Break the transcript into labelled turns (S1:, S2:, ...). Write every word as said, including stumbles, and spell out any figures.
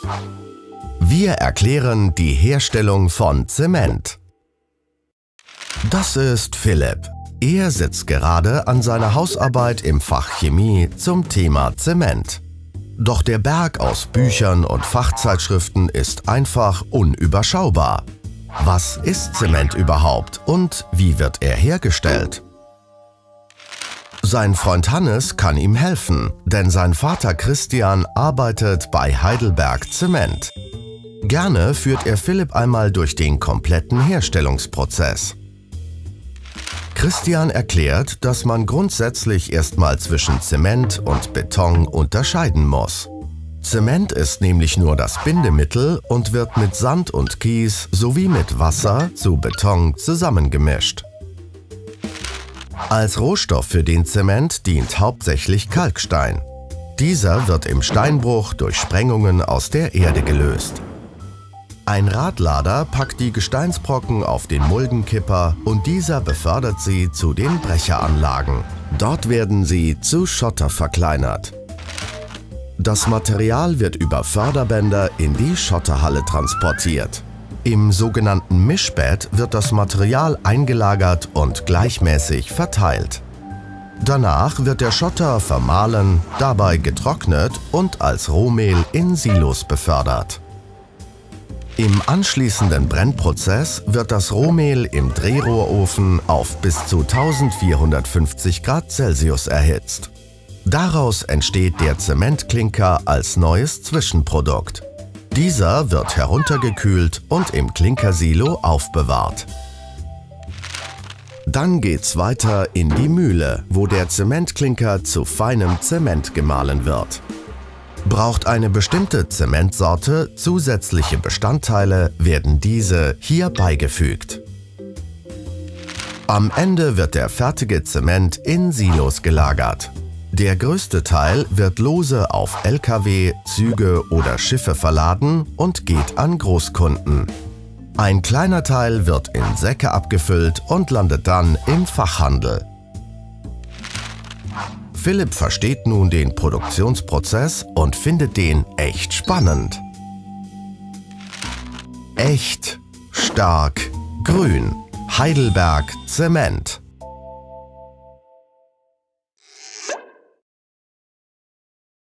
S1: Wir erklären die Herstellung von Zement. Das ist Philipp. Er sitzt gerade an seiner Hausarbeit im Fach Chemie zum Thema Zement. Doch der Berg aus Büchern und Fachzeitschriften ist einfach unüberschaubar. Was ist Zement überhaupt und wie wird er hergestellt? Sein Freund Hannes kann ihm helfen, denn sein Vater Christian arbeitet bei Heidelberg Zement. Gerne führt er Philipp einmal durch den kompletten Herstellungsprozess. Christian erklärt, dass man grundsätzlich erstmal zwischen Zement und Beton unterscheiden muss. Zement ist nämlich nur das Bindemittel und wird mit Sand und Kies sowie mit Wasser zu Beton zusammengemischt. Als Rohstoff für den Zement dient hauptsächlich Kalkstein. Dieser wird im Steinbruch durch Sprengungen aus der Erde gelöst. Ein Radlader packt die Gesteinsbrocken auf den Muldenkipper und dieser befördert sie zu den Brecheranlagen. Dort werden sie zu Schotter verkleinert. Das Material wird über Förderbänder in die Schotterhalle transportiert. Im sogenannten Mischbett wird das Material eingelagert und gleichmäßig verteilt. Danach wird der Schotter vermahlen, dabei getrocknet und als Rohmehl in Silos befördert. Im anschließenden Brennprozess wird das Rohmehl im Drehrohrofen auf bis zu eintausendvierhundertfünfzig Grad Celsius erhitzt. Daraus entsteht der Zementklinker als neues Zwischenprodukt. Dieser wird heruntergekühlt und im Klinkersilo aufbewahrt. Dann geht's weiter in die Mühle, wo der Zementklinker zu feinem Zement gemahlen wird. Braucht eine bestimmte Zementsorte zusätzliche Bestandteile, werden diese hier beigefügt. Am Ende wird der fertige Zement in Silos gelagert. Der größte Teil wird lose auf L K W, Züge oder Schiffe verladen und geht an Großkunden. Ein kleiner Teil wird in Säcke abgefüllt und landet dann im Fachhandel. Philipp versteht nun den Produktionsprozess und findet den echt spannend. Echt, stark, grün. Heidelberg Zement.